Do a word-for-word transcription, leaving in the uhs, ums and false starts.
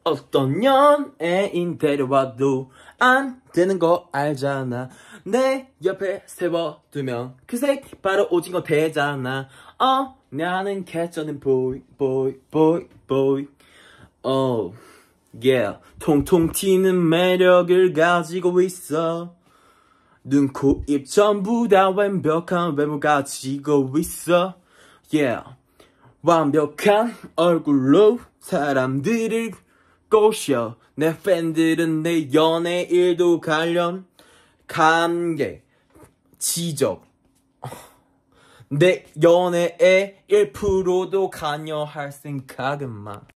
어떤 연예인 데려와도 안 되는 거 알잖아. 내 옆에 세워두면 그 새끼 바로 오징어 되잖아. 어, 나는 개쩌는 보이 보이 보이 보이. 어, yeah. 통통 튀는 매력을 가지고 있어. 눈, 코, 입 전부 다 완벽한 외모 가지고 있어. Yeah. 완벽한 얼굴로 사람들을 꼬셔. 내 팬들은 내 연예일도 관련 관계 지적. 내 연애에 일 퍼센트도 관여할 생각은 마.